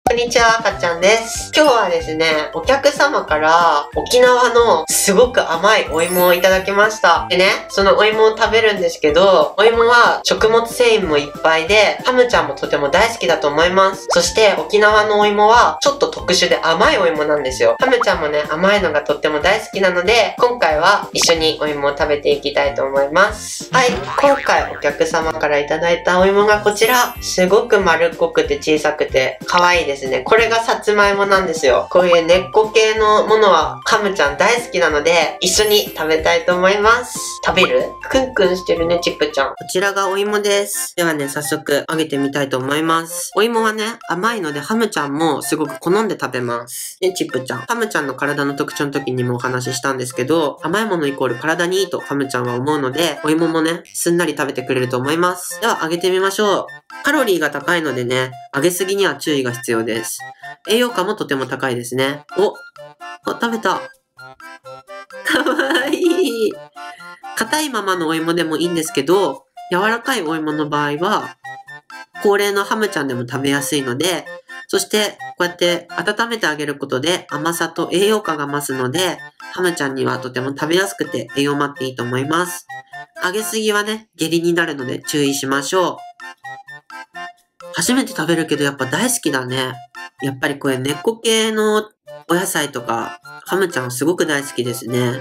こんにちは、かっちゃんです。今日はですね、お客様から沖縄のすごく甘いお芋をいただきました。でね、そのお芋を食べるんですけど、お芋は食物繊維もいっぱいで、ハムちゃんもとても大好きだと思います。そして沖縄のお芋はちょっと特殊で甘いお芋なんですよ。ハムちゃんもね、甘いのがとっても大好きなので、今回は一緒にお芋を食べていきたいと思います。はい、今回お客様からいただいたお芋がこちら。すごく丸っこくて小さくて可愛いですね。これがさつまいもなんですよ。こういう根っこ系のものはハムちゃん大好きなので、一緒に食べたいと思います。食べる？クンクンしてるね、チップちゃん。こちらがお芋です。ではね、早速揚げてみたいと思います。お芋はね、甘いのでハムちゃんもすごく好んで食べます。ね、チップちゃん。ハムちゃんの体の特徴の時にもお話ししたんですけど、甘いものイコール体にいいとハムちゃんは思うので、お芋もね、すんなり食べてくれると思います。では揚げてみましょう。カロリーが高いのでね、揚げすぎには注意が必要です。栄養価もとても高いですね。食べた。かわいい。硬いままのお芋でもいいんですけど、柔らかいお芋の場合は、高齢のハムちゃんでも食べやすいので、そしてこうやって温めてあげることで甘さと栄養価が増すので、ハムちゃんにはとても食べやすくて栄養もあっていいと思います。揚げすぎはね、下痢になるので注意しましょう。初めて食べるけどやっぱ大好きだね。やっぱりこれ根っこ系のお野菜とか、ハムちゃんはすごく大好きですね。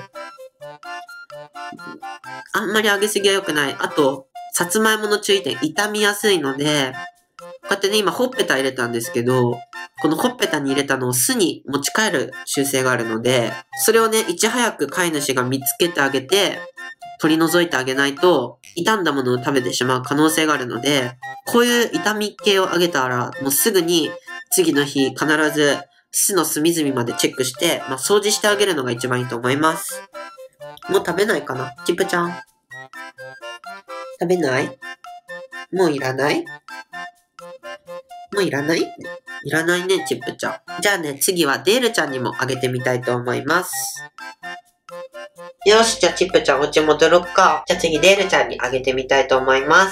あんまり揚げすぎは良くない。あと、さつまいもの注意点、傷みやすいので、こうやってね、今ほっぺた入れたんですけど、このほっぺたに入れたのを巣に持ち帰る習性があるので、それをね、いち早く飼い主が見つけてあげて、取り除いてあげないと、傷んだものを食べてしまう可能性があるので、こういう傷み系をあげたら、もうすぐに次の日必ず巣の隅々までチェックして、掃除してあげるのが一番いいと思います。もう食べないかな？チップちゃん。食べない？もういらない？もういらない？いらないね、チップちゃん。じゃあね、次はデールちゃんにもあげてみたいと思います。よし、じゃあチップちゃんお家戻ろっか。じゃあ次デールちゃんにあげてみたいと思います。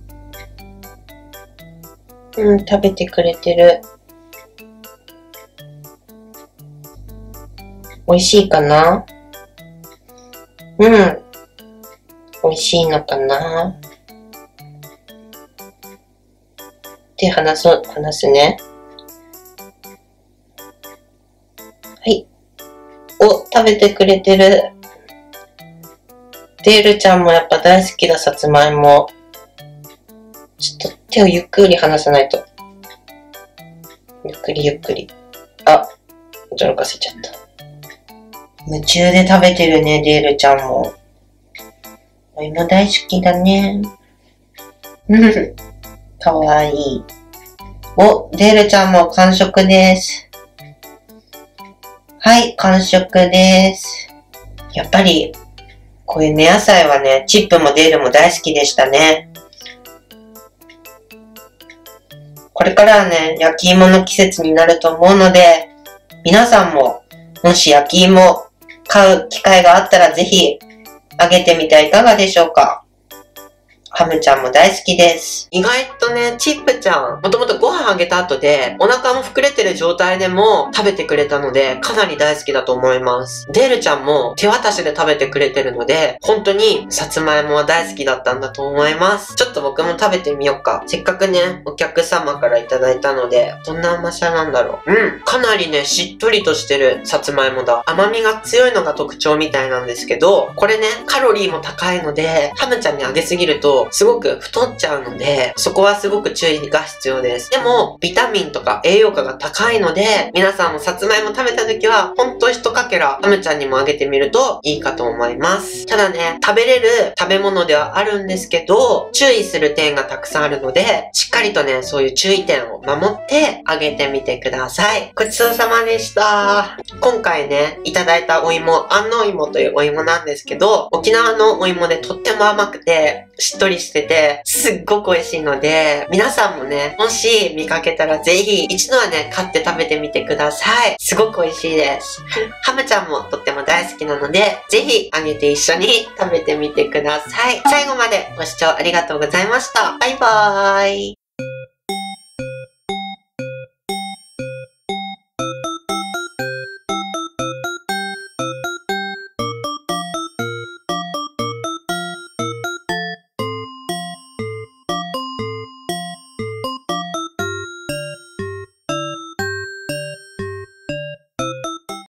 食べてくれてる。美味しいかな？美味しいのかな？手離すね。はい。食べてくれてる。デールちゃんもやっぱ大好きだ、さつまいも。ちょっと手をゆっくり離さないと。ゆっくりゆっくり。驚かせちゃった。夢中で食べてるね、デールちゃんも。お芋大好きだね。かわいい。デールちゃんも完食です。はい、完食です。やっぱり、こういう根野菜はね、チップもデールも大好きでしたね。これからはね、焼き芋の季節になると思うので、皆さんも、もし焼き芋買う機会があったらぜひ、あげてみてはいかがでしょうか。ハムちゃんも大好きです。意外とね、チップちゃん、もともとご飯あげた後で、お腹も膨れてる状態でも食べてくれたので、かなり大好きだと思います。デールちゃんも手渡しで食べてくれてるので、本当にさつまいもは大好きだったんだと思います。ちょっと僕も食べてみようか。せっかくね、お客様からいただいたので、どんな甘さなんだろう。かなりね、しっとりとしてるさつまいもだ。甘みが強いのが特徴みたいなんですけど、これね、カロリーも高いので、ハムちゃんにあげすぎると、すごく太っちゃうので、そこはすごく注意が必要です。でも、ビタミンとか栄養価が高いので、皆さんもさつまいも食べた時は、ほんと一かけら、ハムちゃんにもあげてみるといいかと思います。ただね、食べれる食べ物ではあるんですけど、注意する点がたくさんあるので、しっかりとね、そういう注意点を守ってあげてみてください。ごちそうさまでした。今回ね、いただいたお芋、安納芋というお芋なんですけど、沖縄のお芋でとっても甘くて、しっとりしてて、すっごく美味しいので、皆さんもね、もし見かけたらぜひ、一度はね、買って食べてみてください。すごく美味しいです。ハムちゃんもとっても大好きなので、ぜひあげて一緒に食べてみてください。最後までご視聴ありがとうございました。バイバーイ。